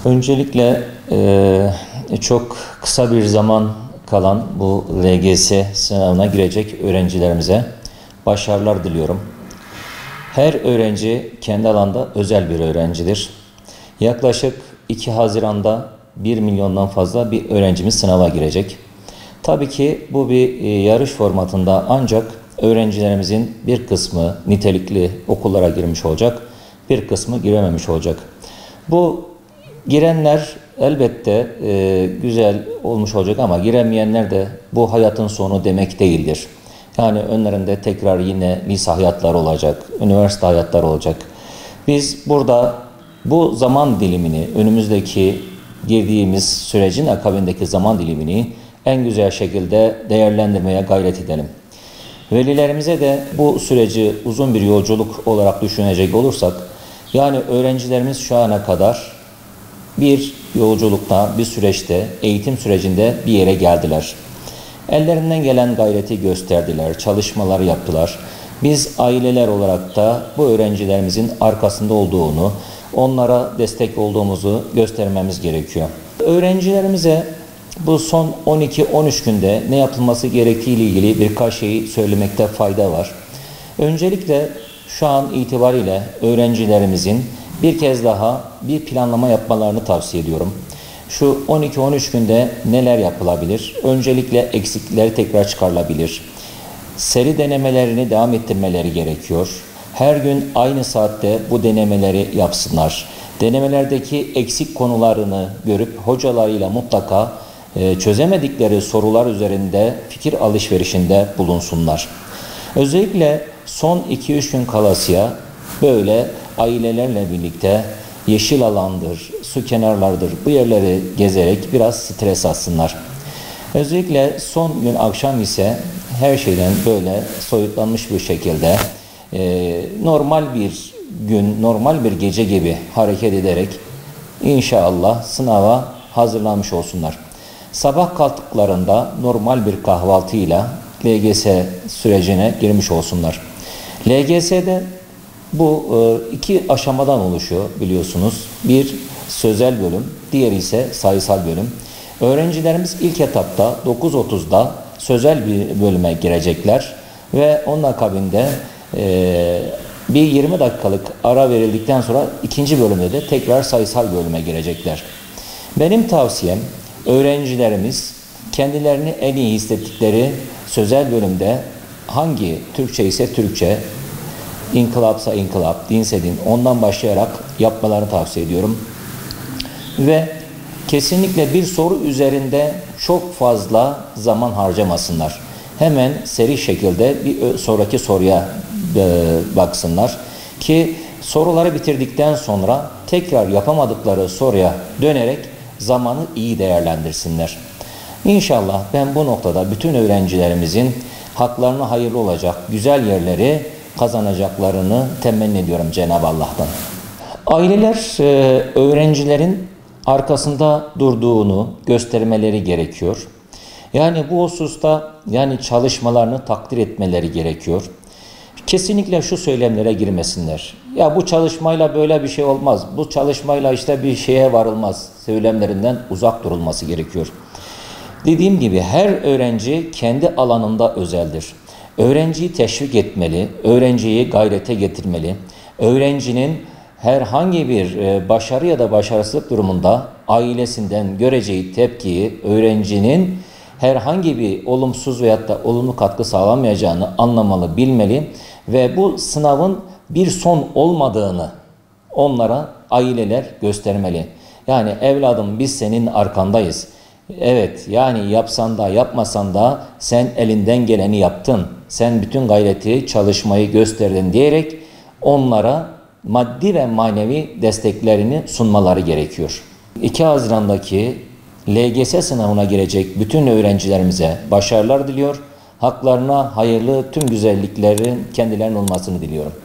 Öncelikle çok kısa bir zaman kalan bu LGS sınavına girecek öğrencilerimize başarılar diliyorum. Her öğrenci kendi alanda özel bir öğrencidir. Yaklaşık 2 Haziran'da 1 milyondan fazla bir öğrencimiz sınava girecek. Tabii ki bu bir yarış formatında, ancak öğrencilerimizin bir kısmı nitelikli okullara girmiş olacak, bir kısmı girememiş olacak. Bu girenler elbette güzel olmuş olacak, ama giremeyenler de bu hayatın sonu demek değildir. Yani önlerinde tekrar yine lise hayatları olacak, üniversite hayatları olacak. Biz burada bu zaman dilimini, önümüzdeki girdiğimiz sürecin akabindeki zaman dilimini en güzel şekilde değerlendirmeye gayret edelim. Velilerimize de bu süreci uzun bir yolculuk olarak düşünecek olursak, yani öğrencilerimiz şu ana kadar bir yolculukta, bir süreçte, eğitim sürecinde bir yere geldiler. Ellerinden gelen gayreti gösterdiler, çalışmalar yaptılar. Biz aileler olarak da bu öğrencilerimizin arkasında olduğunu, onlara destek olduğumuzu göstermemiz gerekiyor. Öğrencilerimize bu son 12-13 günde ne yapılması gerektiği ile ilgili birkaç şeyi söylemekte fayda var. Öncelikle şu an itibariyle öğrencilerimizin bir kez daha bir planlama yapmalarını tavsiye ediyorum. Şu 12-13 günde neler yapılabilir? Öncelikle eksiklikleri tekrar çıkarılabilir. Seri denemelerini devam ettirmeleri gerekiyor. Her gün aynı saatte bu denemeleri yapsınlar. Denemelerdeki eksik konularını görüp hocalarıyla mutlaka çözemedikleri sorular üzerinde fikir alışverişinde bulunsunlar. Özellikle son 2-3 gün kalasıya böyle ailelerle birlikte yeşil alandır, su kenarlardır, bu yerleri gezerek biraz stres atsınlar. Özellikle son gün akşam ise her şeyden böyle soyutlanmış bir şekilde normal bir gün, normal bir gece gibi hareket ederek inşallah sınava hazırlanmış olsunlar. Sabah kalktıklarında normal bir kahvaltıyla LGS sürecine girmiş olsunlar. LGS'de bu iki aşamadan oluşuyor biliyorsunuz. Bir sözel bölüm, diğeri ise sayısal bölüm. Öğrencilerimiz ilk etapta 9.30'da sözel bir bölüme girecekler ve onun akabinde bir 20 dakikalık ara verildikten sonra ikinci bölümde de tekrar sayısal bölüme girecekler. Benim tavsiyem, öğrencilerimiz kendilerini en iyi hissettikleri sözel bölümde, hangi Türkçe ise Türkçe, İnkılapsa inkılap, dinse din, ondan başlayarak yapmalarını tavsiye ediyorum. Ve kesinlikle bir soru üzerinde çok fazla zaman harcamasınlar. Hemen seri şekilde bir sonraki soruya baksınlar ki soruları bitirdikten sonra tekrar yapamadıkları soruya dönerek zamanı iyi değerlendirsinler. İnşallah ben bu noktada bütün öğrencilerimizin haklarına hayırlı olacak güzel yerleri kazanacaklarını temenni ediyorum Cenab-ı Allah'tan. Aileler öğrencilerin arkasında durduğunu göstermeleri gerekiyor. Yani bu hususta çalışmalarını takdir etmeleri gerekiyor. Kesinlikle şu söylemlere girmesinler. Ya bu çalışmayla böyle bir şey olmaz, bu çalışmayla işte bir şeye varılmaz söylemlerinden uzak durulması gerekiyor. Dediğim gibi her öğrenci kendi alanında özeldir. Öğrenciyi teşvik etmeli, öğrenciyi gayrete getirmeli. Öğrencinin herhangi bir başarı ya da başarısızlık durumunda ailesinden göreceği tepkiyi, öğrencinin herhangi bir olumsuz veyahut da olumlu katkı sağlamayacağını anlamalı, bilmeli ve bu sınavın bir son olmadığını onlara aileler göstermeli. Yani evladım, biz senin arkandayız. Evet, yani yapsan da yapmasan da sen elinden geleni yaptın. Sen bütün gayreti, çalışmayı gösterdin diyerek onlara maddi ve manevi desteklerini sunmaları gerekiyor. 2 Haziran'daki LGS sınavına girecek bütün öğrencilerimize başarılar diliyor. Haklarına hayırlı tüm güzelliklerin kendilerinin olmasını diliyorum.